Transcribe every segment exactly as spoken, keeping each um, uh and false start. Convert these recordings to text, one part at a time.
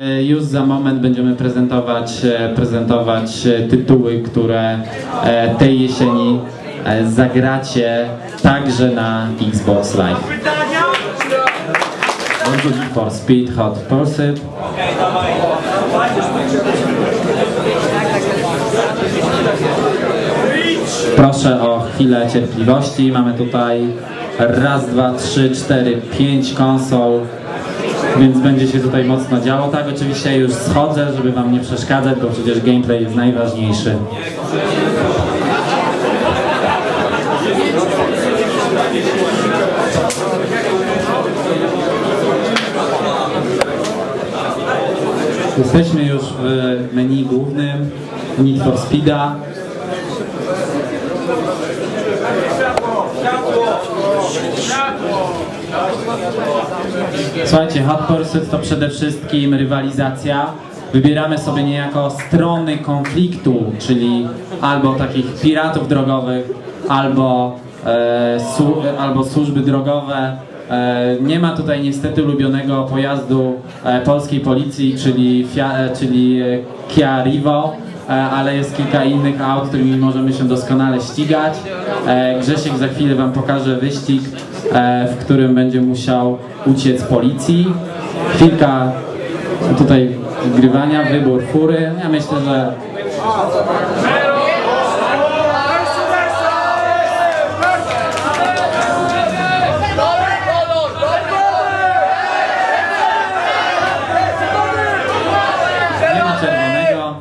Już za moment będziemy prezentować, prezentować tytuły, które tej jesieni zagracie także na Xbox Live. Need for Speed Hot Pursuit. Proszę o chwilę cierpliwości. Mamy tutaj raz, dwa, trzy, cztery, pięć konsol, więc będzie się tutaj mocno działo. Tak, oczywiście już schodzę, żeby wam nie przeszkadzać, bo przecież gameplay jest najważniejszy. Jesteśmy już w menu głównym Need for Speeda. Słuchajcie, Hot Pursuit to przede wszystkim rywalizacja. Wybieramy sobie niejako strony konfliktu, czyli albo takich piratów drogowych, albo, e, su, albo służby drogowe. E, nie ma tutaj niestety ulubionego pojazdu e, polskiej policji, czyli, Fia, e, czyli Kia Rivo, e, ale jest kilka innych aut, którymi możemy się doskonale ścigać. E, Grzesiek za chwilę wam pokaże wyścig, e, w którym będzie musiał uciec policji. Chwilka tutaj wgrywania, wybór fury. Ja myślę, że nie ma czerwonego.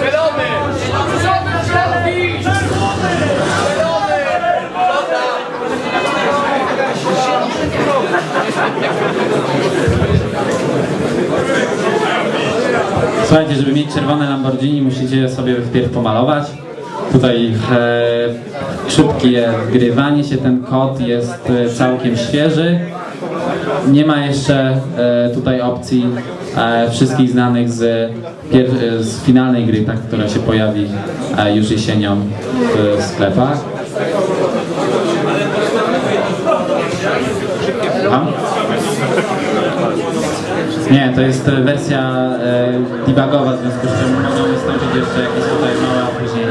Słuchajcie, żeby mieć czerwone Lamborghini, musicie je sobie wpierw pomalować. Tutaj e, szybkie wgrywanie się, ten kod jest e, całkiem świeży. Nie ma jeszcze e, tutaj opcji e, wszystkich znanych z, pier, z finalnej gry, tak, która się pojawi e, już jesienią w sklepach. A? Nie, to jest wersja e, debugowa, w związku z czym mogą wystąpić jeszcze jakieś tutaj małe opóźnienia.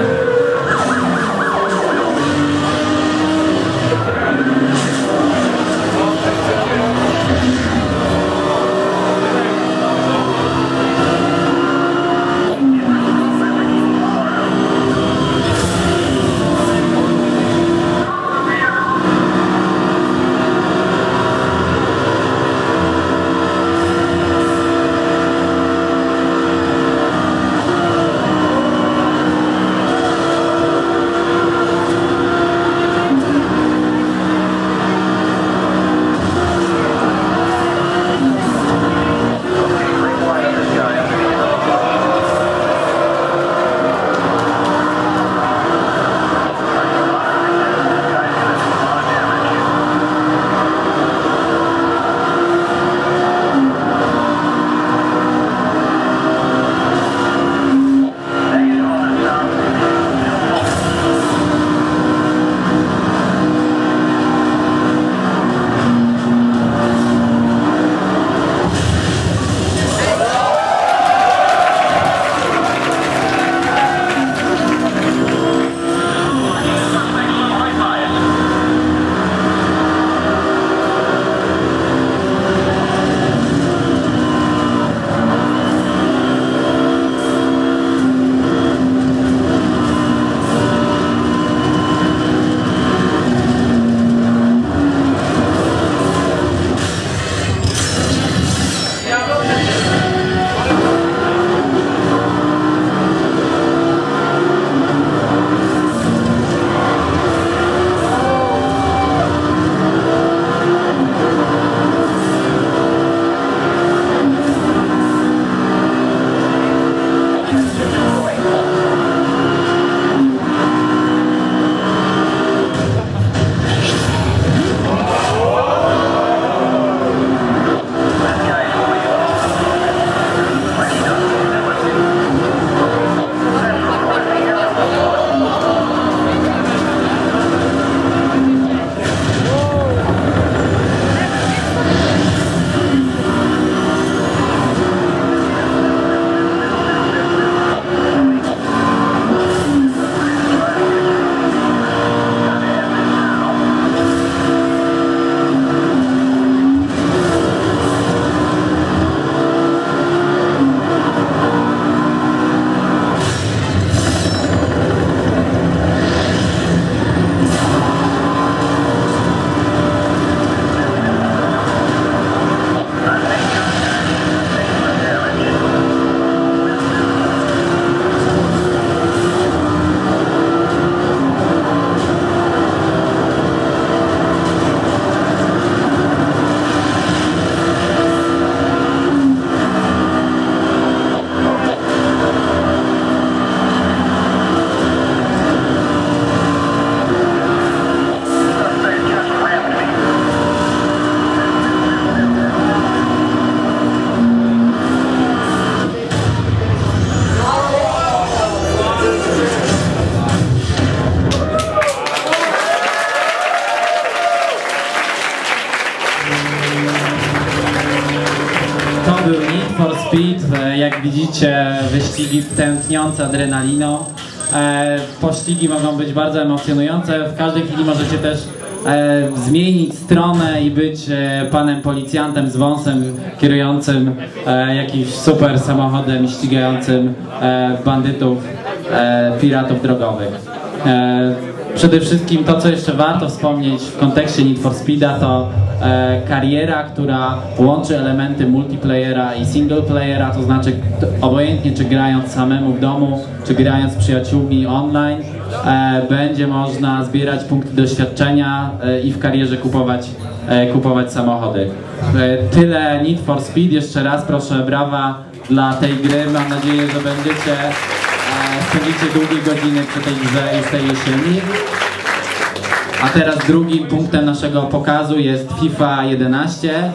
Speed. E, jak widzicie, wyścigi tętniące adrenaliną. E, pościgi mogą być bardzo emocjonujące. W każdej chwili możecie też e, zmienić stronę i być e, panem policjantem z wąsem kierującym e, jakimś super samochodem i ścigającym e, bandytów, e, piratów drogowych. E, przede wszystkim to, co jeszcze warto wspomnieć w kontekście Need for Speeda, to e, kariera, która łączy elementy multiplayera i single playera, to znaczy obojętnie czy grając samemu w domu, czy grając z przyjaciółmi online, e, będzie można zbierać punkty doświadczenia e, i w karierze kupować, e, kupować samochody. E, tyle Need for Speed. Jeszcze raz proszę brawa dla tej gry. Mam nadzieję, że będziecie spędzicie długie godziny przy tej grze już tej jesieni. A teraz drugim punktem naszego pokazu jest FIFA jedenaście.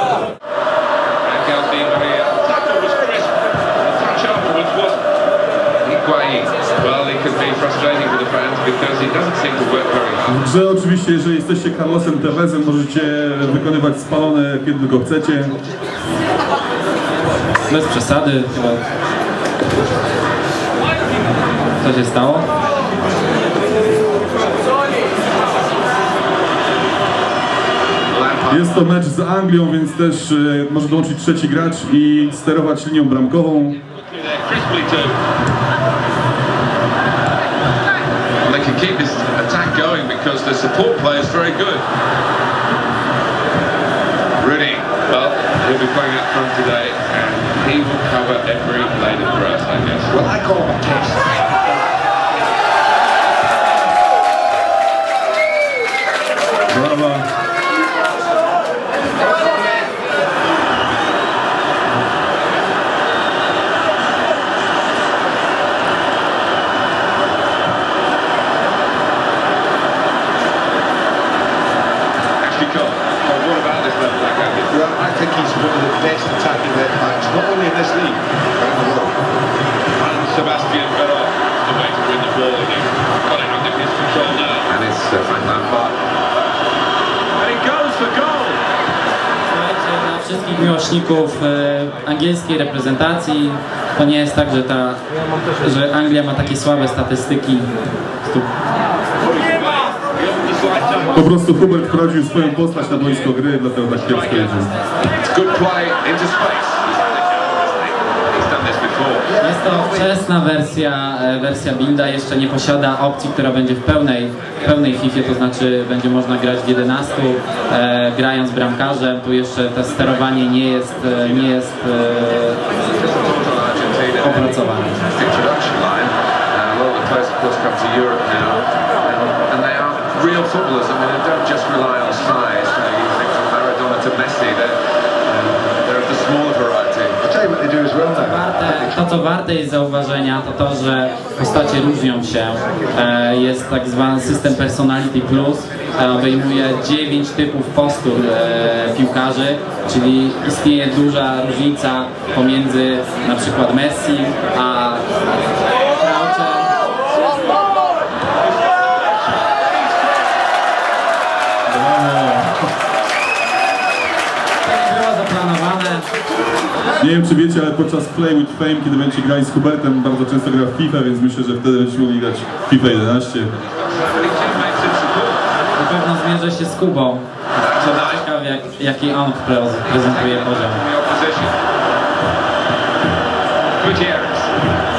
W grze oczywiście, jeżeli jesteście Carlosem Tevezem, możecie wykonywać spalone kiedy tylko chcecie. Bez przesady chyba. Co się stało? Jest to mecz z Anglią, więc też y, może dołączyć trzeci gracz i sterować linią bramkową. They can keep this attack going because the support player is very good. Rooney, well, he'll be playing up front today and he will cover every blade of grass, I guess. Well, I call him a test. Brawa. I think he's one of the best attacking left backs, not only in this league, but in the world. And Sebastian Veron, the way to win the ball, and he's got it under his control now. And it's uh, Frank Lampard. And he goes for goal! Słuchajcie, dla wszystkich miłośników e, angielskiej reprezentacji, to nie jest tak, że, ta, że Anglia ma takie słabe statystyki. Po prostu Hubert wprowadził swoją postać na boisko gry, dlatego tak kiepsko jedzie. Jest to wczesna wersja, wersja builda, jeszcze nie posiada opcji, która będzie w pełnej, w pełnej FIFA, to znaczy będzie można grać w jedenastu, e, grając bramkarzem. Tu jeszcze to sterowanie nie jest, nie jest e, opracowane. Real footballers, I mean, they don't just rely on size. You know, you think from Maradona to Messi, they're, um, they're of the smaller variety. I'll tell you what they do as well now. Warte, to, co warte jest zauważenia, to to, że postacie różnią się. E, jest tak zwany system Personality Plus, e, obejmuje dziewięć typów postur e, piłkarzy, czyli istnieje duża różnica pomiędzy na przykład Messi a Crouchem. Nie wiem, czy wiecie, ale podczas Play with Fame, kiedy będziecie grali z Hubertem, bardzo często gra w FIFA, więc myślę, że wtedy będziecie mogli grać w FIFA jedenaście. Na pewno zmierzę się z Kubą. Ciekaw, jak, jaki on prezentuje poziom. Gutierrez.